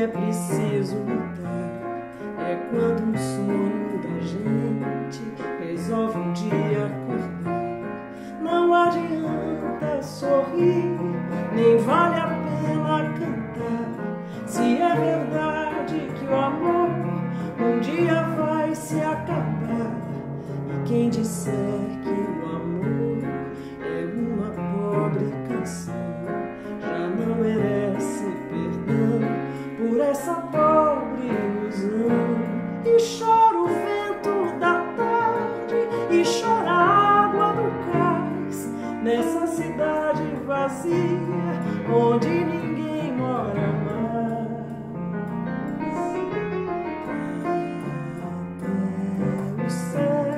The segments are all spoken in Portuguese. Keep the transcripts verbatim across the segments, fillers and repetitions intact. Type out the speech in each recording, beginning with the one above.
é preciso lutar. É quando um sonho da gente resolve um dia acordar. Não adianta sorrir, nem vale a pena cantar, se é verdade que o amor um dia vai se acabar. E quem disser que o amor é uma pobre canção já não merece perdão por essa pobre ilusão. E chora o vento da tarde, e chora a água do cais, nessa cidade vazia onde ninguém mora mais. Até o céu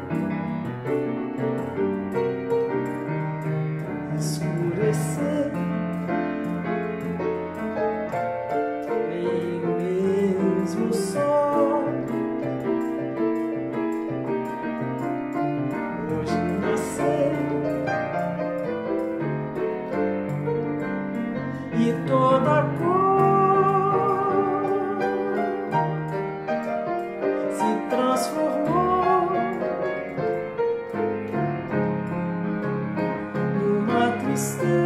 escurecer, nem mesmo o sol hoje nascer, e toda cor se transformou numa tristeza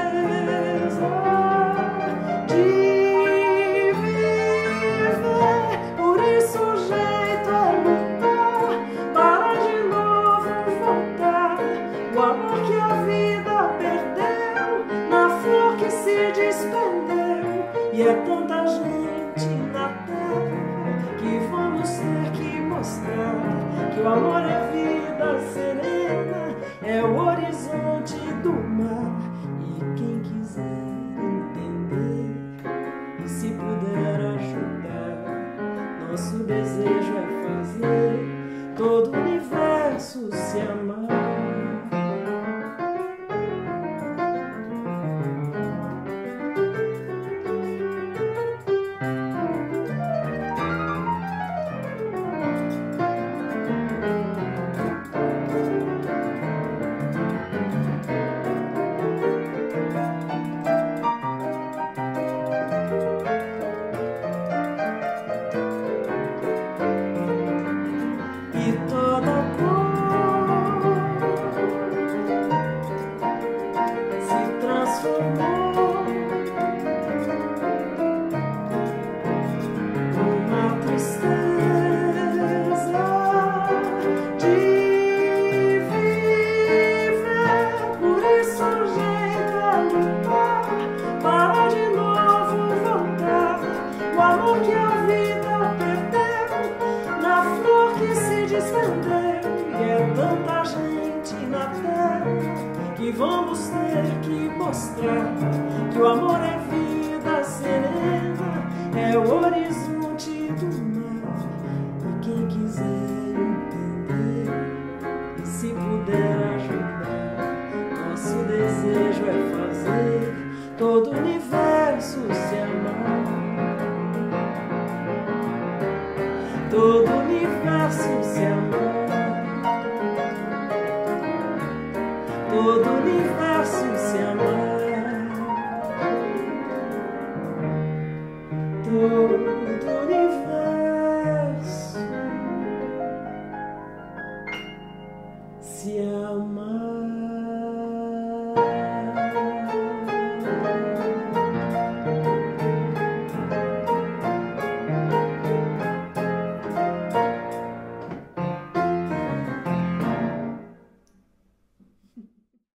de viver. Por isso o jeito é lutar para de novo voltar o amor que a vida perdeu na flor que se despendeu. E é tanta gente na terra que vamos ter que mostrar que o amor é vida serena, é o horizonte do mar. E quem quiser entender e se puder ajudar, nosso desejo é fazer todo o universo se amar. E toda cor se transformou numa tristeza de viver. Por isso o jeito é lutar para de novo voltar o amor que a vida perdeu na flor que se despendeu. E é tanta gente na terra que vamos ter que mostrar que o amor é vida serena, é o horizonte do mar. E quem quiser entender e se puder ajudar, nosso desejo é fazer todo o universo se amar. Todo o universo se amar. Todo o universo se amar. Todo